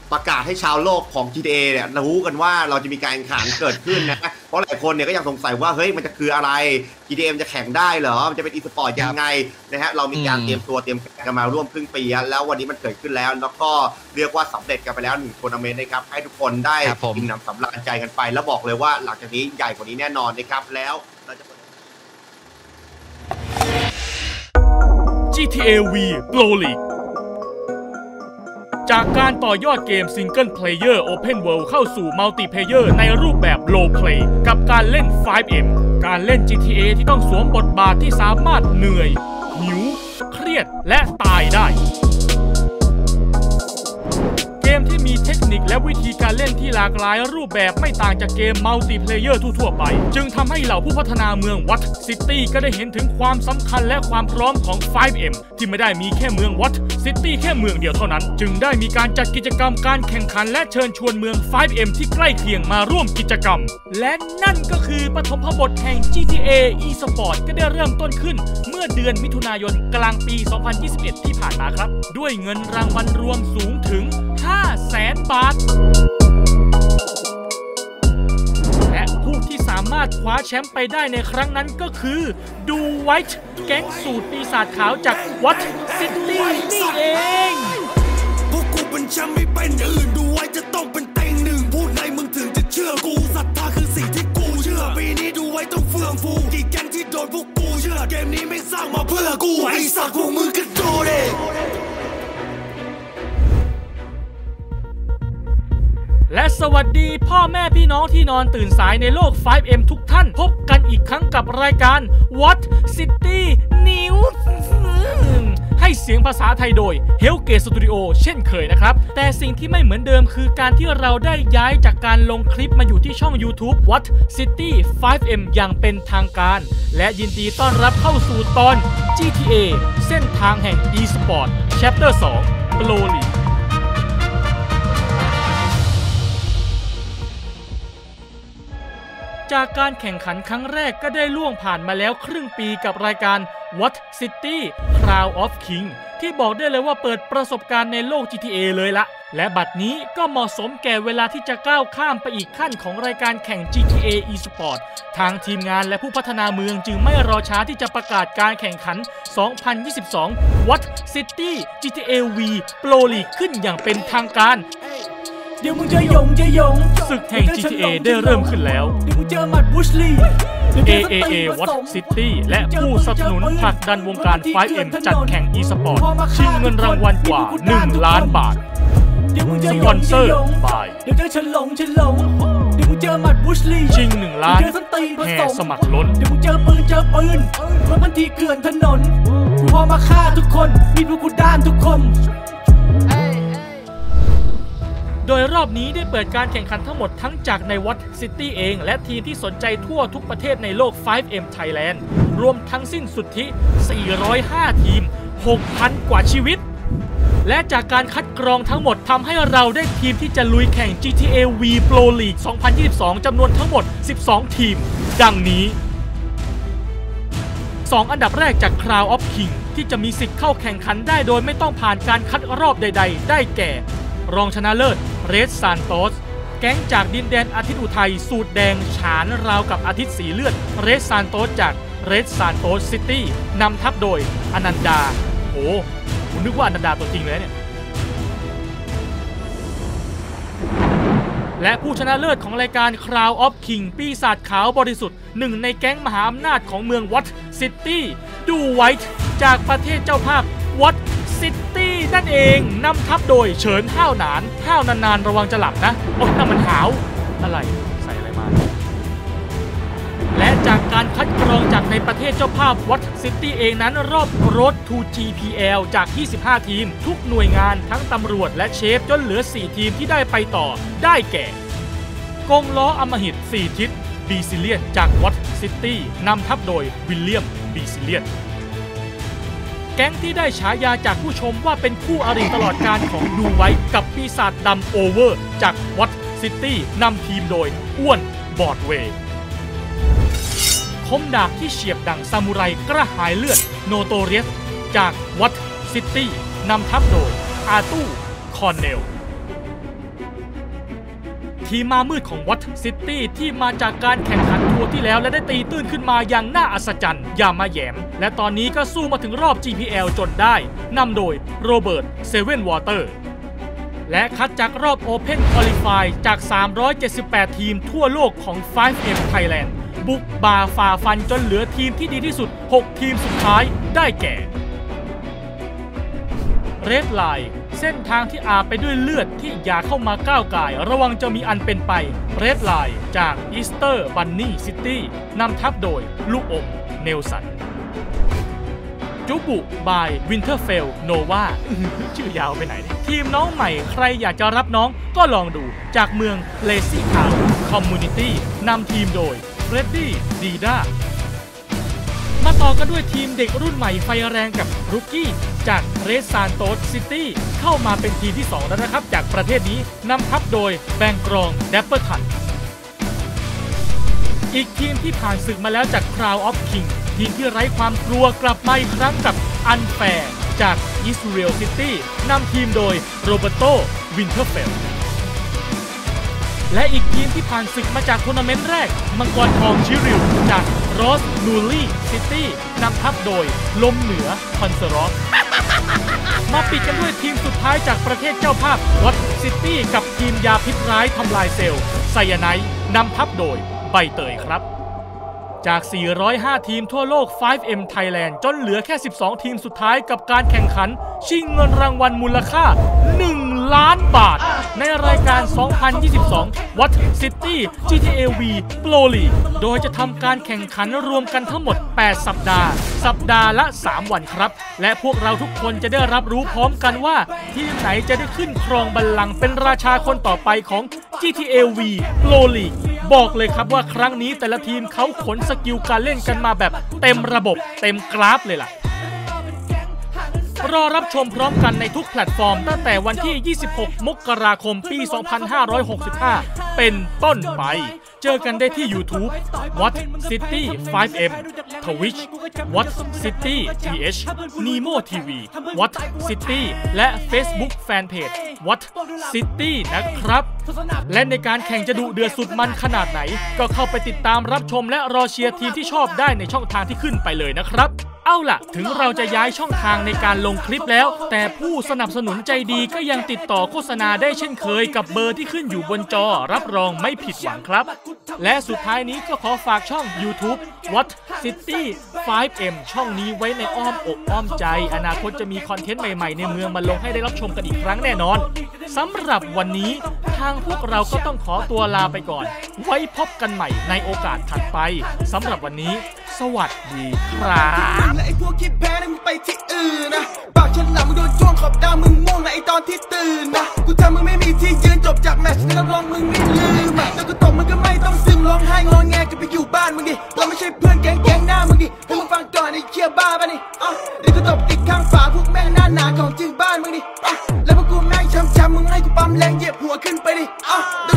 ประกาศให้ชาวโลกของ GTA เนี่ยรู้กันว่าเราจะมีการแข่งขันเกิดขึ้นนะเพราะหลายคนเนี่ยก็ยังสงสัยว่าเฮ้ยมันจะคืออะไร GTA จะแข่งได้เหรอมันจะเป็นอีสปอร์ตยังไงนะฮะเรามีการเตรียมกันมาร่วมครึ่งปีแล้ววันนี้มันเกิดขึ้นแล้วแล้วก็เรียกว่าสำเร็จกันไปแล้ว1ทัวร์นาเมนต์นะครับให้ทุกคนได้อิ่มหนำสำราญใจกันไปแล้วบอกเลยว่าหลังจากนี้ใหญ่กว่านี้แน่นอนนะครับแล้วเราจะ GTA V Pro League จากการต่อยอดเกม Single Player Open World เข้าสู่ Multiplayer ในรูปแบบ Role Play กับการเล่น 5M การเล่น GTA ที่ต้องสวมบทบาทที่สามารถเหนื่อยหิวเครียดและตายได้เกมที่มีเทคนิคและวิธีการเล่นที่หลากหลายรูปแบบไม่ต่างจากเกมมัลติเพลเยอร์ทั่วไปจึงทำให้เหล่าผู้พัฒนาเมืองวัตซิตี้ก็ได้เห็นถึงความสำคัญและความพร้อมของ 5M ที่ไม่ได้มีแค่เมืองวัตซิตี้แค่เมืองเดียวเท่านั้นจึงได้มีการจัดกิจกรรมการแข่งขันและเชิญชวนเมือง 5M ที่ใกล้เคียงมาร่วมกิจกรรมและนั่นก็คือปฐมบทแห่ง GTA eSport ก็ได้เริ่มต้นขึ้นเมื่อเดือนมิถุนายนกลางปี 2021 ที่ผ่านมาครับด้วยเงินรางวัลรวมสูงถึง500,000 บาทและผู้ที่สามารถคว้าแชมป์ไปได้ในครั้งนั้นก็คือดูไวท์แก๊งสูตรปีศาจขาวจากวัตซิตี้นี่เองพวกกูเป็นแชมป์ไม่เป็นอื่นดูไว้จะต้องเป็นเต็งหนึ่งพูดในมึงถึงจะเชื่อกูศรัทธาคือสิ่งที่กูเชื่อปีนี้ดูไว้ต้องเฟื่องฟูกี่แก๊งที่โดนพวกกูเชื่อเกมนี้ไม่สร้างมาเพื่อกูไอ้สัตว์พวกมึงก็โดนเลยและสวัสดีพ่อแม่พี่น้องที่นอนตื่นสายในโลก 5M ทุกท่านพบกันอีกครั้งกับรายการ What City News ให้เสียงภาษาไทยโดย Hellgate Studio เช่นเคยนะครับแต่สิ่งที่ไม่เหมือนเดิมคือการที่เราได้ย้ายจากการลงคลิปมาอยู่ที่ช่อง YouTube What City 5M อย่างเป็นทางการและยินดีต้อนรับเข้าสู่ตอน GTA เส้นทางแห่ง eSport Chapter 2 Pro Leagueจากการแข่งขันครั้งแรกก็ได้ล่วงผ่านมาแล้วครึ่งปีกับรายการ What City Crown of King ที่บอกได้เลยว่าเปิดประสบการณ์ในโลก GTA เลยละและบัดนี้ก็เหมาะสมแก่เวลาที่จะก้าวข้ามไปอีกขั้นของรายการแข่ง GTA eSport ทางทีมงานและผู้พัฒนาเมืองจึงไม่รอช้าที่จะประกาศการแข่งขัน 2022 What City GTA V Pro League ขึ้นอย่างเป็นทางการเดี๋ยวมึงจะยงศึกแห่ง GTA ได้เริ่มขึ้นแล้วเดี๋ยวมึงเจอหมัดบุชลี AAA What City และผู้สนับสนุนผลักดันวงการ 5M จัดแข่ง eSport ชิงเงินรางวัลกว่า 1 ล้านบาทสปอนเซอร์ by เดี๋ยวเจอฉันหลงเดี๋ยวมึงเจอหมัดบุชลีชิง1 ล้านแห่สมัครล้นเดี๋ยวมึงเจอปืนรถมันทีเกลื่อนถนนพอมาฆ่าทุกคนมีพวกกูด้านทุกคนโดยรอบนี้ได้เปิดการแข่งขันทั้งหมดทั้งจากในวัตซิตี้เองและทีมที่สนใจทั่วทุกประเทศในโลก 5M Thailand รวมทั้งสิ้นสุทธิ 405 ทีม 6,000 กว่าชีวิตและจากการคัดกรองทั้งหมดทำให้เราได้ทีมที่จะลุยแข่ง GTA V Pro League 2022 จำนวนทั้งหมด 12 ทีมดังนี้ 2 อันดับแรกจาก Crown of King ที่จะมีสิทธิ์เข้าแข่งขันได้โดยไม่ต้องผ่านการคัดรอบใดๆได้แก่รองชนะเลิศเรดซานโตสแก๊งจากดินแดนอาทิตย์อุทัยสูตรแดงฉานราวกับอาทิตย์สีเลือดเรดซานโตสจากเรดซานโตสซิตี้นำทัพโดยอนันดาโอ้ผมนึกว่าอนันดาตัวจริงเลยเนี่ยและผู้ชนะเลิศของรายการ Crown of King ปีศาจขาวบริสุทธิ์หนึ่งในแก๊งมหาอำนาจของเมืองวัตซิตี้ดูไวท์จากประเทศเจ้าภาพวัตซิตี้นั่นเองนำทัพโดยเฉินห้าวหนานห้าวนานๆระวังจะหลับนะโอ้นั่นมันหาวอะไรใส่อะไรมาและจากการคัดกรองจากในประเทศเจ้าภาพวัตซิตี้เองนั้นรอบ Road to GPL จาก 25 ทีมทุกหน่วยงานทั้งตำรวจและเชฟจนเหลือ 4 ทีมที่ได้ไปต่อได้แก่กงล้ออมหิต 4 ทิศบีซิเลียนจากวัตซิตี้นำทัพโดยวิลเลียมบีซิเลียนแก๊งที่ได้ฉายาจากผู้ชมว่าเป็นคู่อริตลอดกาลของดูไว้กับปีศาจดำโอเวอร์จากวัตซิตี้นำทีมโดยอ้วนบอร์ดเวย์คมดาบที่เฉียบดั่งซามูไรกระหายเลือดโนโตเรียสจากวัตซิตี้นำทัพโดยอาตู้คอนเนลทีมมามืดของวัตซิตี้ที่มาจากการแข่งขันทัวร์ที่แล้วและได้ตีตื้นขึ้นมาอย่างน่าอัศจรรย์อย่ามาแหยมและตอนนี้ก็สู้มาถึงรอบ GPL จนได้นำโดยโรเบิร์ตเซเว่นวอเตอร์และคัดจากรอบ Open Qualify จาก 378 ทีมทั่วโลกของ 5M Thailand บุกบ่าฝ่าฟันจนเหลือทีมที่ดีที่สุด 6 ทีมสุดท้ายได้แก่เรดไลน์เส้นทางที่อาบไปด้วยเลือดที่อย่าเข้ามาก้าวก่ายระวังจะมีอันเป็นไปเรดไลน์จากอีสเตอร์บันนี่ซิตี้นำทัพโดยลูกอมเนลสันจูบุบายวินเทอร์เฟลโนวาชื่อยาวไปไหนทีมน้องใหม่ใครอยากจะรับน้องก็ลองดูจากเมืองเลซี่ทาวน์คอมมูนิตี้นำทีมโดยเฟรดดี้ดีด้ามาต่อกันด้วยทีมเด็กรุ่นใหม่ไฟแรงกับรุกกี้จากเรสซานโตสซิตี้เข้ามาเป็นทีมที่ 2 แล้วนะครับจากประเทศนี้นำทัพโดยแบงกรองแดปเปอร์ทันอีกทีมที่ผ่านศึกมาแล้วจาก Crown of King ทีมที่ไร้ความกลัวกลับมาอีกครั้งกับอันแฟร์จากอิสราเอลซิตี้นำทีมโดยโรเบโตวินเทอร์เฟลและอีกทีมที่ผ่านศึกมาจากทัวร์นาเมนต์แรกมังกรทองชิริวจากโรสนูลี่ซิตี้นำทัพโดยลมเหนือคอนเซอรอฟมาปิดกันด้วยทีมสุดท้ายจากประเทศเจ้าภาพวัตซิตี้กับทีมยาพิษร้ายทำลายเซลล์ไซยาไนด์นำทัพโดยใบเตยครับจาก 405 ทีมทั่วโลก 5M Thailand จนเหลือแค่ 12 ทีมสุดท้ายกับการแข่งขันชิงเงินรางวัลมูลค่า 1 ล้านบาทในรายการ 2022 What City GTA V Pro League โดยจะทำการแข่งขันรวมกันทั้งหมด 8 สัปดาห์ละ 3 วันครับและพวกเราทุกคนจะได้รับรู้พร้อมกันว่าทีมไหนจะได้ขึ้นครองบัลลังก์เป็นราชาคนต่อไปของ GTA V Pro Leagueบอกเลยครับว่าครั้งนี้แต่ละทีมเขาขนสกิลการเล่นกันมาแบบเต็มระบบเต็มกราฟเลยล่ะรอรับชมพร้อมกันในทุกแพลตฟอร์มตั้งแต่วันที่ 26 มกราคม ปี 2565 เป็นต้นไปเจอกันได้ที่ YouTube What City 5M Twitch What City TH Nemo TV What City และ Facebook Fanpage What City นะครับและในการแข่งจะดุเดือดสุดมันขนาดไหนก็เข้าไปติดตามรับชมและรอเชียร์ทีมที่ชอบได้ในช่องทางที่ขึ้นไปเลยนะครับเอาล่ะถึงเราจะย้ายช่องทางในการลงคลิปแล้วแต่ผู้สนับสนุนใจดีก็ยังติดต่อโฆษณาได้เช่นเคยกับเบอร์ที่ขึ้นอยู่บนจอรับรองไม่ผิดหวังครับและสุดท้ายนี้ก็ขอฝากช่อง YouTube What City 5M ช่องนี้ไว้ในอ้อมอกอ้อมใจอนาคตจะมีคอนเทนต์ใหม่ๆในเมืองมาลงให้ได้รับชมกันอีกครั้งแน่นอนสำหรับวันนี้ทางพวกเราก็ต้องขอตัวลาไปก่อนไว้พบกันใหม่ในโอกาสถัดไปสำหรับวันนี้สวัสดีครับและไอ้พวกคิดแพ้นะมึงไปที่อื่นนะปากฉันหลังมึงโดนจ้วงขอบดาวมึงม่วงนะไอ้ตอนที่ตื่นนะกูทำมึงไม่มีที่ยืนจบจากแมตช์แล้วรับรองมึงไม่ลืมอ่ะแล้วก็ตกมึงก็ไม่ต้องซึมร้องไห้งอแงกันไปอยู่บ้านมึงดิเราไม่ใช่เพื่อนแก๊งหน้ามึงดิให้มึงฟังก่อนไอ้เคียบ้าป่ะนี่เดี๋ยวกูตบติดข้างฝาพวกแม่งหน้าหนาของจริงบ้านมึงดิแล้วพวกกูแม่งช้ำมึงให้กูปั๊มแรงเหยียบหัวขึ้นไปดิ